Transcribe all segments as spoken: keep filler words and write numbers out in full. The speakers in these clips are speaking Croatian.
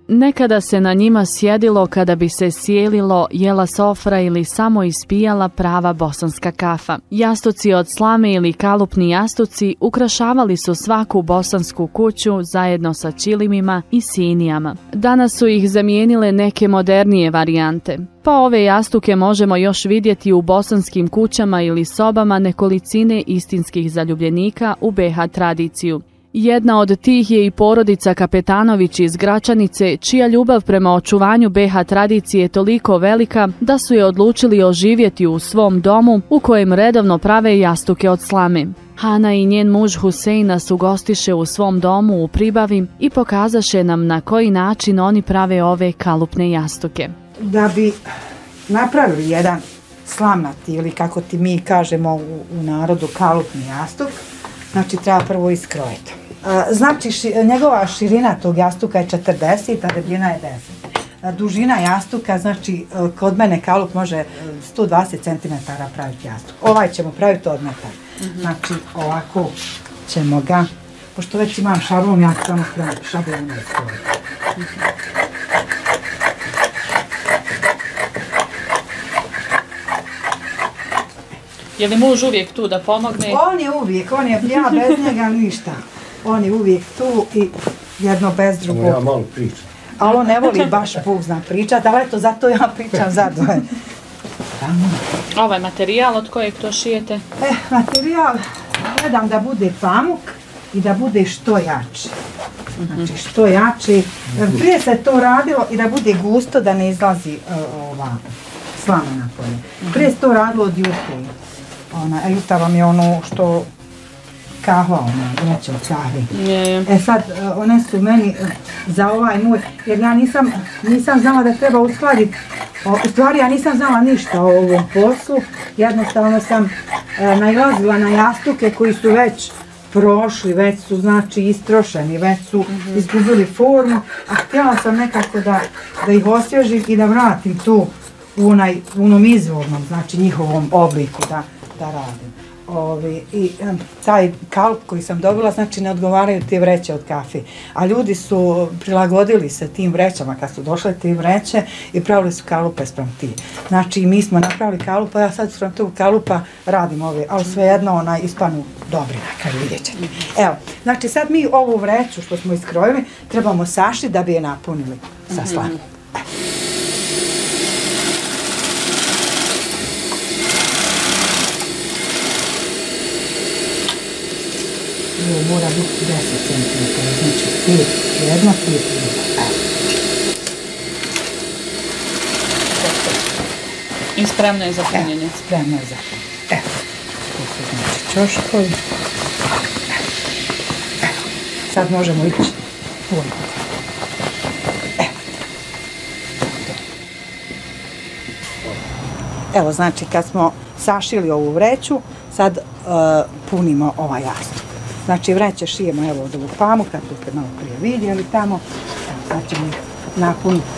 Nekada se na njima sjedilo kada bi se sjelilo, jela sofra ili samo ispijala prava bosanska kafa. Jastuci od slame ili kalupni jastuci ukrašavali su svaku bosansku kuću zajedno sa čilimima i sinijama. Danas su ih zamijenile neke modernije varijante. Pa ove jastuke možemo još vidjeti u bosanskim kućama ili sobama nekolicine istinskih zaljubljenika u be ha tradiciju. Jedna od tih je i porodica Kapetanović iz Gračanice, čija ljubav prema očuvanju be ha tradicije je toliko velika da su je odlučili oživjeti u svom domu u kojem redovno prave jastuke od slame. Hana i njen muž Husein nas ugostiše u svom domu u Pribavi i pokazaše nam na koji način oni prave ove kalupne jastuke. Da bi napravili jedan slamnati ili kako ti mi kažemo u, u narodu kalupni jastuk, znači treba prvo iskrojiti. Znači ši, njegova širina tog jastuka je četrdeset, a debljina je deset. Dužina jastuka, znači kod mene kalup može sto dvadeset centimetara praviti jastuk. Ovaj ćemo praviti od metar. Mm-hmm. Znači ovako ćemo ga, pošto već imam šablon, ja samo šablon ne iskrojiti. Mm-hmm. Je li muž uvijek tu da pomogne? On je uvijek, on je, ja bez njega ništa. On je uvijek tu i jedno bez drugog. Ja malo pričam. Ali on ne voli baš Bog zna pričat, ali eto, zato ja pričam zadovoljno. Ovaj materijal od kojeg to šijete? E, materijal, gledam da bude pamuk i da bude što jači. Znači, što jači. Prije se to radilo i da bude gusto, da ne izlazi uh, ova slama napolje. Prije se to radilo od juhe. Ona, a juta vam je ono što kahva, ona, neće od kahve. E sad, one su meni za ovaj moj, jer ja nisam, nisam znala da treba uskladiti, u stvari ja nisam znala ništa o ovom poslu, jednostavno sam e, nailazila na jastuke koji su već prošli, već su znači istrošeni, već su mm-hmm. izgubili formu, a htjela sam nekako da, da ih osvježim i da vratim tu u onaj, u onom izvornom, znači njihovom obliku da, da radim. Ovi, i um, taj kalup koji sam dobila, znači ne odgovaraju te vreće od kafe, a ljudi su prilagodili se tim vrećama kad su došle te vreće i pravili su kalupe sprem ti. Znači mi smo napravili kalupa, ja sad sprem tog kalupa radim ove, ali svejedno ona ispanu dobrina, kad vidjet ćete. Evo, znači sad mi ovu vreću što smo iskrojili trebamo sašiti da bi je napunili sa slamom. Ovo mora biti deset centimetara, znači pet jedno, pet drugo. I spremno je za punjenje. Evo, spremno je za punjenje. Evo, to su znači čoškovi. Evo, sad možemo ići puniti. Evo. Evo, znači kad smo sašili ovu vreću, sad uh, punimo ovaj jastuk. Znači vreće šijemo evo od ovog pamuka, tu ste malo prije vidjeli tamo. Evo, sad ćemo ih napuniti.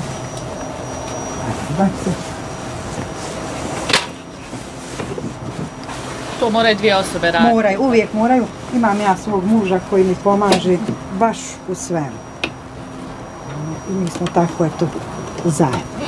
To moraju dvije osobe raditi? Moraju, uvijek moraju. Imam ja svog muža koji mi pomaže baš u svemu. I mi smo tako eto zajedno.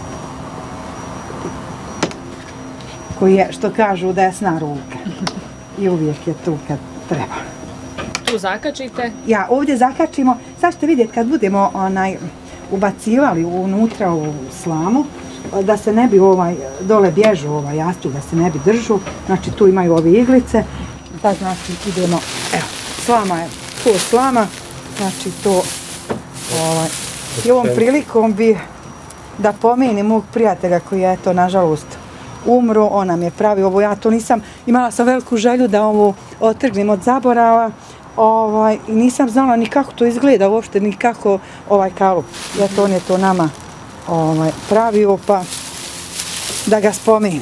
Koji je, što kažu, desna ruka. I uvijek je tu kad treba. Tu zakačite? Ja, ovdje zakačimo. Sad ćete vidjeti kad budemo onaj, ubacivali unutra ovu slamu, da se ne bi ovaj, dole bježu ovaj jastuk, da se ne bi držu. Znači tu imaju ove iglice. Sad znači idemo, evo, slama je, to slama, znači to, ovaj, i ovom prilikom bi da pomenim mog prijatelja koji je eto, nažalost, umro, on nam je pravi ovo, ja to nisam, imala sam veliku želju da ovo otrgnem od zaborava, ovaj, i nisam znala ni kako to izgleda uopšte, ni kako ovaj kalup, eto on je to nama ovaj, pravio, pa da ga spomenem.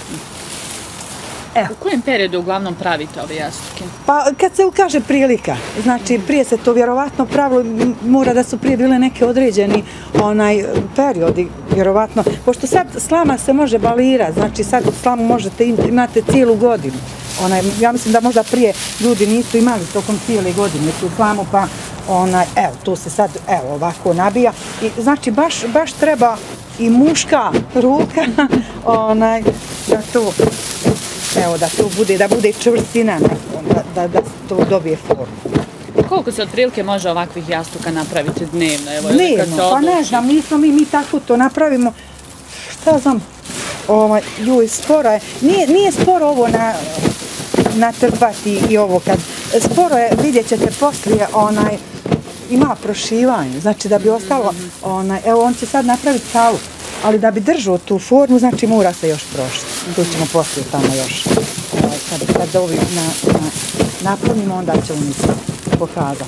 Evo. U kojem periodu uglavnom pravite ove jastuke? Pa kad se ukaže prilika, znači prije se to vjerovatno pravilo, mora da su prije bile neke određeni onaj periodi, vjerovatno, pošto sad slama se može balirati, znači sad slamu možete imate cijelu godinu. Onaj, ja mislim da možda prije ljudi nisu imali tokom cijele godine tu slamu, pa onaj, evo, tu se sad, evo, ovako nabija. I znači, baš, baš treba i muška ruka, onaj, da to, evo, da to bude, da bude čvrstina, da, da, da to dobije formu. Koliko se otprilike može ovakvih jastuka napraviti dnevno? Evo, dnevno, pa ne znam, nismo mi, mi tako to napravimo, šta znam, ovaj, juj, sporo je, nije, nije sporo ovo na, natrpati i ovo kad, sporo je, vidjet ćete poslije, onaj, ima prošivanje, znači da bi ostalo, onaj, evo on će sad napraviti kalu, ali da bi držao tu formu, znači mora se još prošiti, tu ćemo poslije tamo još, ovaj, kad, kad ovi na, na, napunimo, onda ćemo mi pokazati.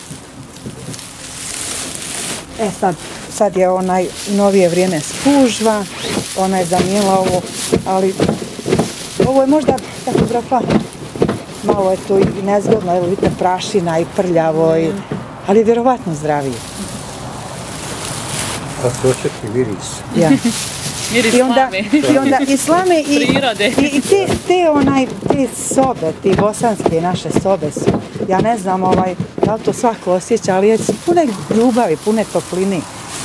E sad, sad je onaj novije vrijeme spužva, ona je zamijenila ovo, ali ovo je možda, kako bi rekla, malo je to i nezgodno, evo vidite prašina i prljavo, i, ali je vjerovatno zdravije. A to očekaj miris. Ja. Miris I onda, slame. I onda i slame i, Prirode. i, i te, te, onaj, te sobe, te bosanske naše sobe su, ja ne znam ovaj, da li to svako osjeća, ali je pune ljubavi, pune topline.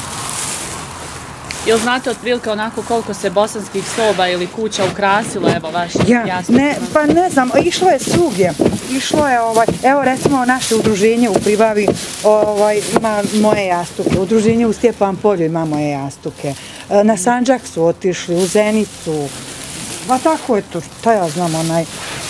Jel znate otprilike onako koliko se bosanskih soba ili kuća ukrasilo, evo vašim Ja, jasnicima? ne, pa ne znam, išlo je svugdje, išlo je, ovaj, evo recimo naše udruženje u Pribavi, ovaj, ima moje jastuke, udruženje u Stjepan Polju ima moje jastuke, na Sandžak su otišli, u Zenicu, pa tako je to, šta ja znam, onaj,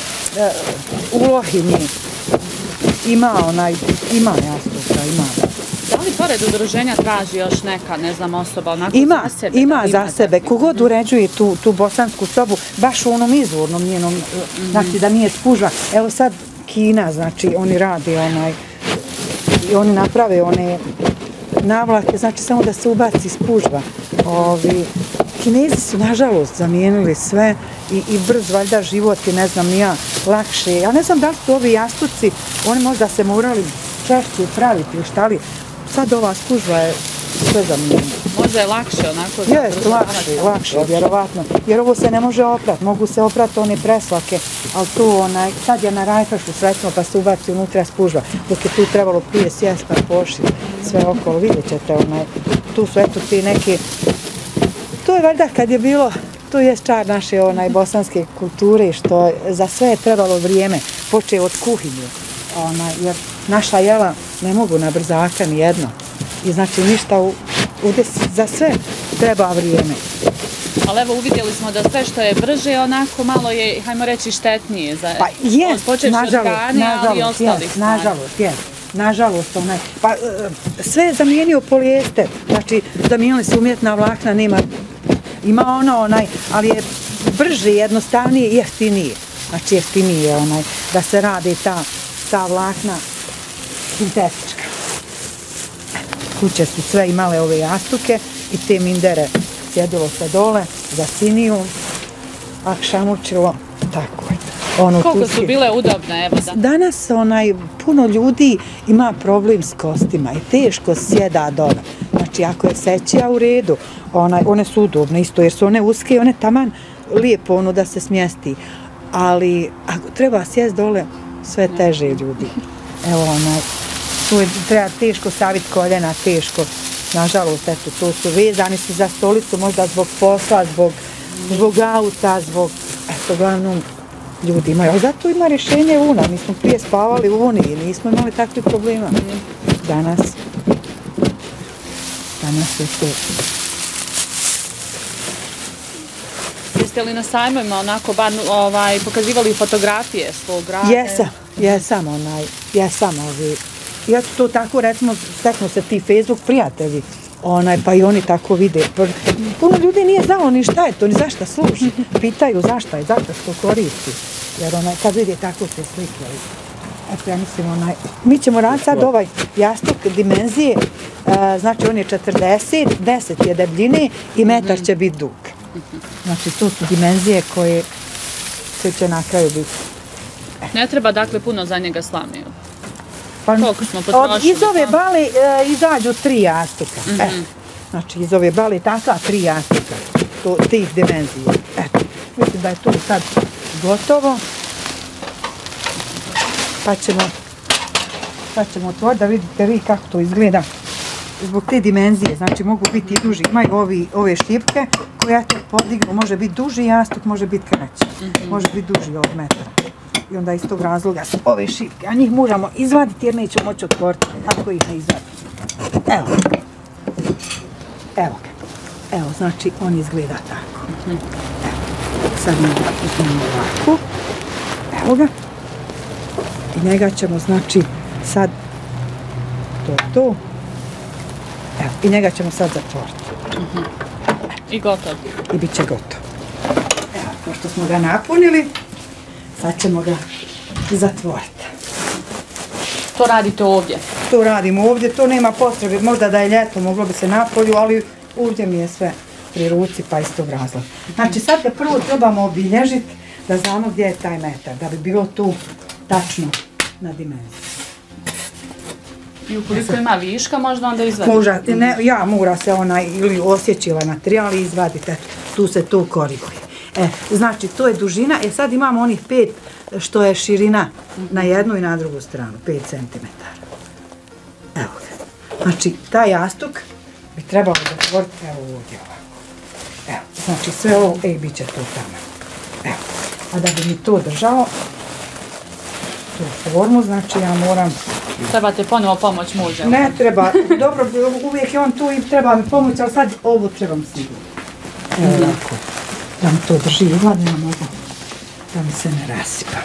u Lohinji ima onaj, ima jastuka, ima. Da li pored udruženja traži još neka, ne znam, osoba onako ima, za sebe? Ima za sebe, kogod uređuje tu, tu bosansku sobu, baš u onom izvornom njenom, mm-hmm. znači da nije spužva. Evo sad Kina, znači oni rade onaj, i oni naprave one navlake, znači samo da se ubaci spužva. Ovi, Kinezi su nažalost zamijenili sve i, i brz valjda život je, ne znam, nija lakše. Ja ne znam da li su ovi jastuci, oni možda se morali češće praviti, šta li, sad ova spužva je sve zamijenjena. Možda je lakše onako? Jeste, lakše, lakše, vjerovatno. Jer ovo se ne može oprati, mogu se oprati one preslake, ali tu onaj, sad je na rajfašu sretno pa se ubaci unutra spužva, dok je tu trebalo prije sjest pa pošiti sve okolo, vidjet ćete onaj, tu su eto ti neke, to je valjda kad je bilo, to je čar naše onaj bosanske kulture, što za sve je trebalo vrijeme, počeo od kuhinje, onaj, jer naša jela ne mogu na brzaka ni jedno. I znači ništa, u, u des, za sve treba vrijeme. Ali evo uvidjeli smo da sve što je brže onako malo je, hajmo reći, štetnije. Za, pa jest, nažalost, hrane, nažalost, jest, nažalost, jest. Nažalost, onaj, pa sve je zamijenio polijester, znači zamijenili su umjetna vlakna, nema, ima ono onaj, ali je brže, jednostavnije i jeftinije. Znači jeftinije onaj, da se radi ta, ta vlakna sintetička. Kuće su sve imale ove jastuke i te mindere sjedilo se dole za siniju, akšamučilo, tako je. Ono, koliko tuski. Su bile udobne, evo da. Danas onaj, puno ljudi ima problem s kostima i teško sjeda dole. Znači ako je sećija u redu, onaj, one su udobne isto jer su one uske i one taman lijepo ono da se smjesti. Ali ako treba sjest dole, sve teže ljudi. Evo onaj, tu je, treba teško savit koljena, teško. Nažalost, eto, to su vezani su za stolicu, možda zbog posla, zbog, zbog auta, zbog, eto, glavnom, ljudi imaju. Ali zato ima rješenje Una. Mi smo prije spavali u Uni i nismo imali takvih problema. Danas, danas je to. Jeste li na sajmovima onako bar ovaj, pokazivali fotografije svog grada? Jesam, jesam onaj, jesam ovi. Ja to tako, recimo, steknu se ti Facebook prijatelji, onaj, pa i oni tako vide. Puno ljudi nije znalo ni šta je to, ni zašta služi. Pitaju zašta je, zato što koristi. Jer onaj, kad vidi tako te slike. Eto, ja mislim, onaj, mi ćemo raditi sad ovaj jastuk dimenzije, a, znači on je četrdeset, deset je debljine i metar će biti dug. Znači, to su dimenzije koje, koje će na kraju biti. Ne treba, dakle, puno za njega slame. Pa, koliko smo potrošili? Iz ove bale e, izađu tri jastuka. Mm-hmm. e, znači, iz ove bale takva tri jastuka. To, tih dimenzija. Eto, mislim da je to sad gotovo. Pa ćemo sad ćemo otvoriti da vidite vi kako to izgleda. Zbog te dimenzije, znači mogu biti i duži. Imaju ovi, ove štipke koje te podignu, može biti duži jastuk, može biti kraći. Mm-hmm. Može biti duži od metra. I onda iz tog razloga su ove šipke, a njih moramo izvaditi jer nećemo moći otvoriti ako ih ne izvadimo. Evo. Evo ga. Evo, znači on izgleda tako. Mm-hmm. Evo. Sad mi ga uzmemo ovako. Evo ga. I njega ćemo, znači, sad to je to. Evo, i njega ćemo sad zatvoriti. Mm-hmm. I gotovo. I bit će gotovo. Evo, pošto smo ga napunili, sad ćemo ga zatvoriti. To radite ovdje? To radimo ovdje, to nema potrebe. Možda da je ljeto, moglo bi se napolju, ali ovdje mi je sve pri ruci, pa iz tog razloga. Znači, sad ga prvo trebamo obilježiti da znamo gdje je taj metar, da bi bilo tu tačno na dimenziju. I ukoliko ima viška, možda onda izvadite? Možda, ne, ja mora se onaj ili osjeći ovaj materijal i izvadite, tu se to koriguje. E, znači, to je dužina, e sad imamo onih pet što je širina mm-hmm. na jednu i na drugu stranu, pet centimetara. Evo ga. Znači, taj jastuk bi trebalo zatvoriti evo ovdje ovako. Evo, znači sve ovo, ej, bit će to tamo. Evo, a da bi mi to držalo, tu formu, znači ja moram... Trebate ponovo pomoć muža? Ne treba, dobro, uvijek je on tu i treba mi pomoć, ali sad ovo trebam sigurno. Evo mm-hmm. ovako, da mi to drži ugladno, mogu da mi se ne rasipa.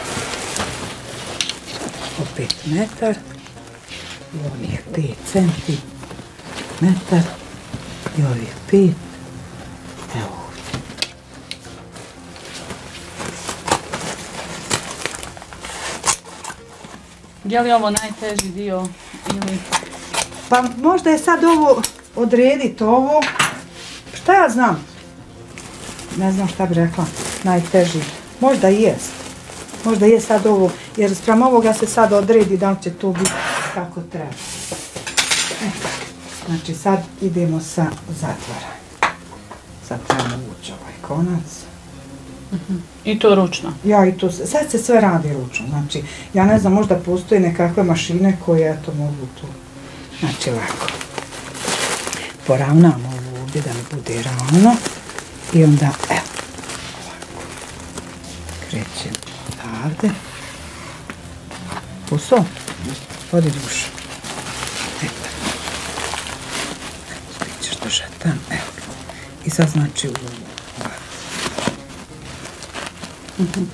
Opet metar i ovih pet centi, metar i ovih pet, evo ovdje. Je li ovo najteži dio ili... Pa možda je sad ovo, odrediti ovo, šta ja znam? Ne znam šta bi rekla, najteži. Možda i jest. Možda je sad ovo, jer sprem ovoga se sad odredi da li će to biti kako treba. E, znači sad idemo sa zatvaranjem. Sad trebamo ući ovaj konac. Uh-huh. I to ručno? Ja i to, sad se sve radi ručno, znači, ja ne znam, možda postoje nekakve mašine koje, eto, mogu to, znači, lako. Poravnamo ovo ovdje da mi bude ravno i onda, evo, ovako, krećem ovdje. Puso, vodi dušu. Evo, ti ćeš držati tam, evo. I sad, znači, u Uh-huh.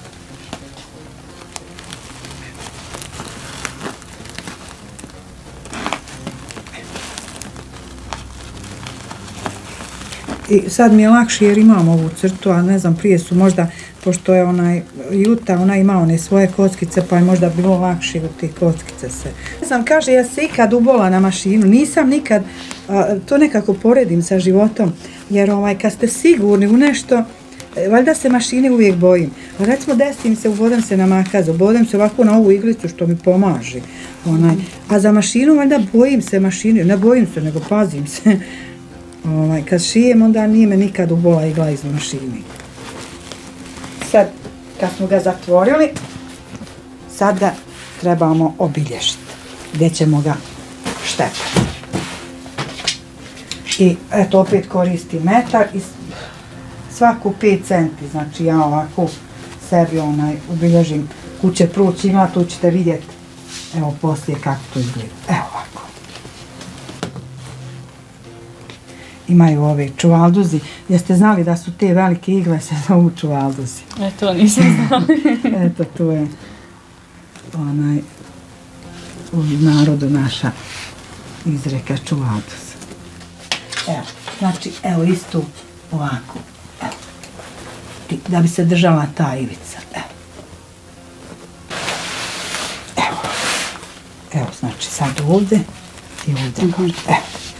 I sad mi je lakše jer imam ovu crtu, a ne znam, prije su možda, pošto je onaj Juta, ona ima one svoje kockice, pa je možda bilo lakše u te kockice se. Ne znam, kaže, ja se ikad ubola na mašinu, nisam nikad, a, to nekako poredim sa životom, jer ovaj, kad ste sigurni u nešto, valjda se mašine uvijek bojim. Recimo desim se, ubodem se na makazu, ubodem se ovako na ovu iglicu što mi pomaže. Onaj. A za mašinu valjda bojim se mašine, ne bojim se, nego pazim se. Ovaj, kad šijem, onda nije me nikad ubola igla iz mašine. Sad, kad smo ga zatvorili, sad ga trebamo obilježiti. Gdje ćemo ga štepati. I eto, opet koristim metar i svaku pet centi, znači ja ovako sebi onaj ubilježim kuće proći ima, tu ćete vidjeti, evo poslije kako to izgleda, evo ovako. Imaju ove čuvalduzi, jeste znali da su te velike igle se zovu čuvalduzi? E, to nisam znali. Eto, tu je onaj u narodu naša izreka čuvalduz. Evo, znači, evo isto ovako. Da bi se držala ta ivica. Evo. Evo. Evo, znači sad ovdje i ovdje. Mm-hmm. Evo.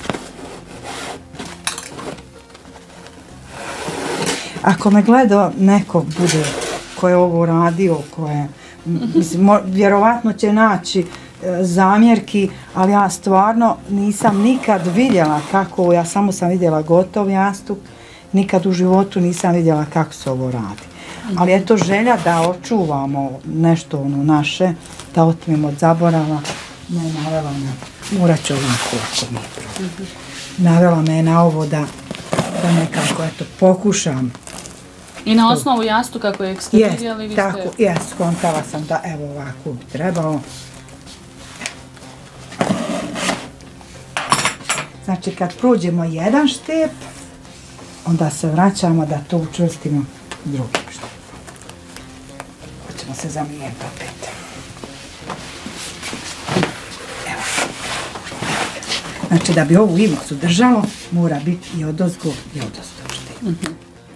Ako me gleda neko bude ko je ovo radio, ko je, mm-hmm. mislim, mo, vjerovatno će naći e, zamjerki, ali ja stvarno nisam nikad vidjela kako, ja samo sam vidjela gotov jastuk, nikad u životu nisam vidjela kako se ovo radi. Ali je to želja da očuvamo nešto ono naše, da otmemo od zaborava me navela na, morat ću ovako ako mi probam. Navela me na ovo da, da nekako eto, pokušam. I na osnovu jastuka kojeg ste Jest, vidjeli, vi tako, ste... jes, skontala sam da evo ovako bi trebalo. Znači kad prođemo jedan štep, onda se vraćamo da to učvrstimo drugim štepom. Hoćemo se zamijeniti opet. Evo. Znači da bi ovu ivicu držalo, mora biti i odozgo i odozgo štep. Mm-hmm.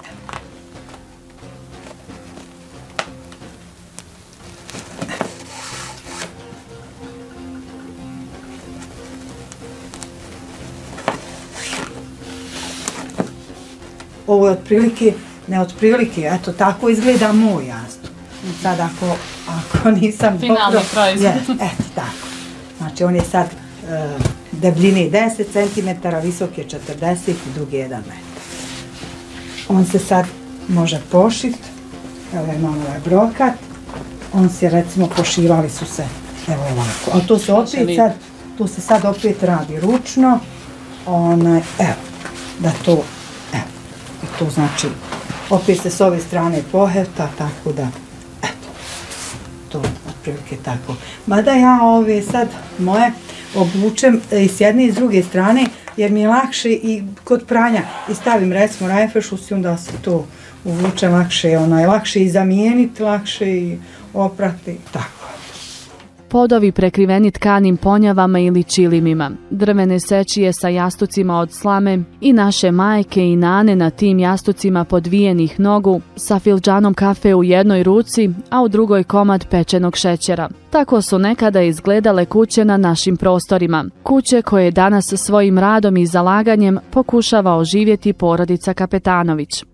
Ovo je otprilike, ne otprilike, eto tako izgleda moj jastuk. Sad ako, ako nisam finalni dobro... proizvod. Je, eto tako. Znači on je sad e, debljine deset centimetara, visok je četrdeset i dug je jedan metar. On se sad može pošiti, evo imamo ovaj brokat, on se recimo pošivali su se, evo ovako. A to se opet sad, tu se sad opet radi ručno, onaj, evo, da to... To znači, opet se s ove strane pohefta, tako da, eto, to otprilike tako. Mada ja ove sad moje obučem i s jedne i s druge strane, jer mi je lakše i kod pranja. I stavim recimo rajfešus i onda se to uvuče lakše, onaj, lakše i zamijeniti, lakše i oprati, tako. Podovi prekriveni tkanim ponjavama ili čilimima, drvene sećije sa jastucima od slame i naše majke i nane na tim jastucima podvijenih nogu sa filđanom kafe u jednoj ruci, a u drugoj komad pečenog šećera. Tako su nekada izgledale kuće na našim prostorima. Kuće koje danas svojim radom i zalaganjem pokušava oživjeti porodica Kapetanović.